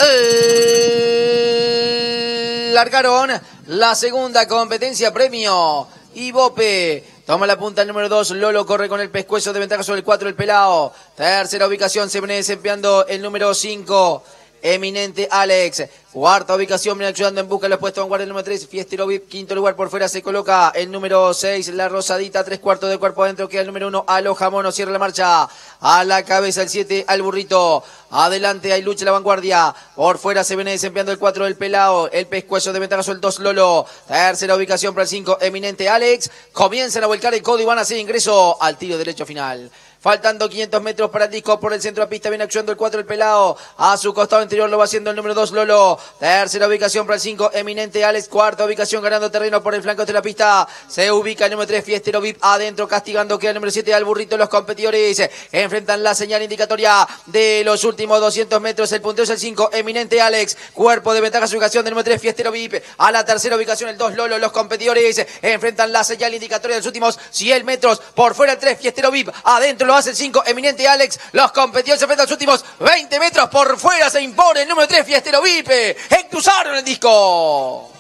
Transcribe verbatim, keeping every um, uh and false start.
Largaron la segunda competencia, premio Ibope. Toma la punta el número dos, Lolo corre con el pescuezo de ventaja sobre el cuatro, el Pelao. Tercera ubicación se viene desempeñando el número cinco, Eminente Alex. Cuarta ubicación, viene ayudando en busca de los puestos de vanguardia el número tres, Fiestero V I P. Quinto lugar por fuera se coloca el número seis, La Rosadita. Tres cuartos de cuerpo adentro queda el número uno, Aloja Mono. Cierra la marcha. A la cabeza el siete, Al Burrito. Adelante hay lucha en la vanguardia. Por fuera se viene desempeñando el cuatro, el Pelao. El pescuezo de ventaja sobre el dos, Lolo. Tercera ubicación para el cinco, Eminente Alex. Comienzan a volcar el codo y van a hacer ingreso al tiro derecho final. Faltando quinientos metros para el disco por el centro de la pista. Viene actuando el cuatro, el Pelao. A su costado interior lo va haciendo el número dos, Lolo. Tercera ubicación para el cinco, Eminente Alex. Cuarta ubicación ganando terreno por el flanco de la pista. Se ubica el número tres, Fiestero V I P. Adentro castigando queda el número siete, Al Burrito. Los competidores enfrentan la señal indicatoria de los últimos doscientos metros. El puntero es el cinco, Eminente Alex. Cuerpo de ventaja su ubicación del número tres, Fiestero V I P. A la tercera ubicación el dos, Lolo. Los competidores enfrentan la señal indicatoria de los últimos cien metros. Por fuera el tres, Fiestero V I P. Adentro lo hace el cinco, Eminente Alex. Los competidores se enfrentan los últimos veinte metros. Por fuera se impone el número tres, Fiestero V I P. Cruzaron el disco.